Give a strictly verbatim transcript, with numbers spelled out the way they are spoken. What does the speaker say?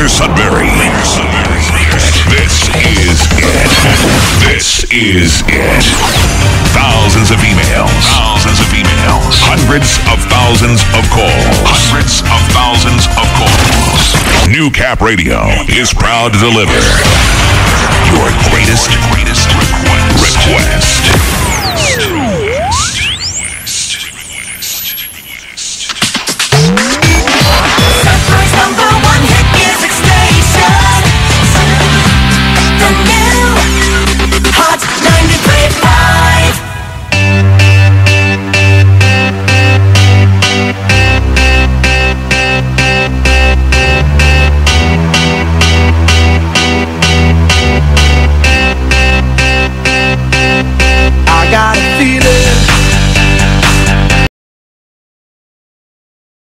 Mayor Sudbury. This is it. This is it. Thousands of emails. Thousands of emails. Hundreds of thousands of calls. Hundreds of thousands of calls. New Cap Radio is proud to deliver your greatest, greatest request. request.